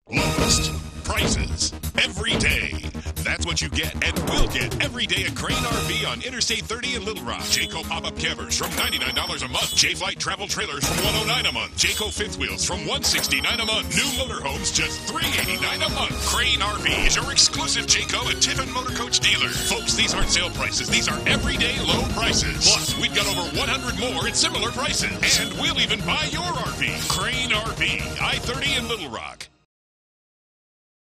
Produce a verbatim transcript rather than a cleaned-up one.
Lowest prices every day. That's what you get and will get every day at Crain R V on Interstate thirty in Little Rock. Jayco pop-up campers from ninety-nine dollars a month. J-Flight travel trailers from one hundred nine dollars a month. Jayco fifth wheels from one hundred sixty-nine dollars a month. New motorhomes just three hundred eighty-nine dollars a month. Crain R V is your exclusive Jayco and Tiffin Motor Coach dealer. Folks, these aren't sale prices. These are everyday low prices. Plus, we've got over one hundred more at similar prices. And we'll even buy your R V. Crain R V, I thirty in Little Rock.